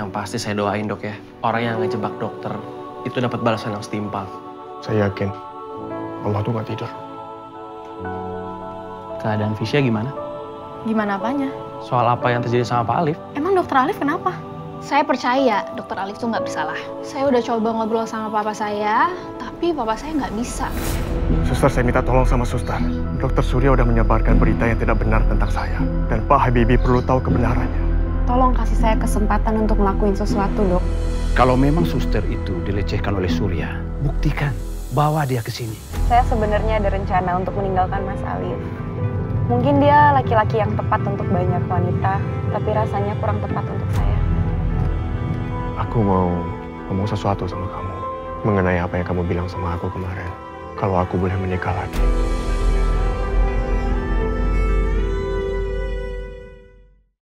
Yang pasti saya doain dok ya, orang yang ngejebak dokter itu dapat balasan yang setimpal. Saya yakin Allah tuh gak tidur. Keadaan Visya gimana? Gimana apanya? Soal apa yang terjadi sama Pak Alif? Emang dokter Alif kenapa? Saya percaya dokter Alif tuh nggak bersalah. Saya udah coba ngobrol sama papa saya, tapi papa saya nggak bisa. Suster, saya minta tolong sama suster. Dokter Surya udah menyebarkan berita yang tidak benar tentang saya. Dan Pak Habibie perlu tahu kebenarannya. Tolong kasih saya kesempatan untuk ngelakuin sesuatu, Dok. Kalau memang suster itu dilecehkan oleh Surya, buktikan. Bawa dia ke sini. Saya sebenarnya ada rencana untuk meninggalkan Mas Alif. Mungkin dia laki-laki yang tepat untuk banyak wanita, tapi rasanya kurang tepat untuk saya. Aku mau ngomong sesuatu sama kamu mengenai apa yang kamu bilang sama aku kemarin. Kalau aku boleh menikah lagi.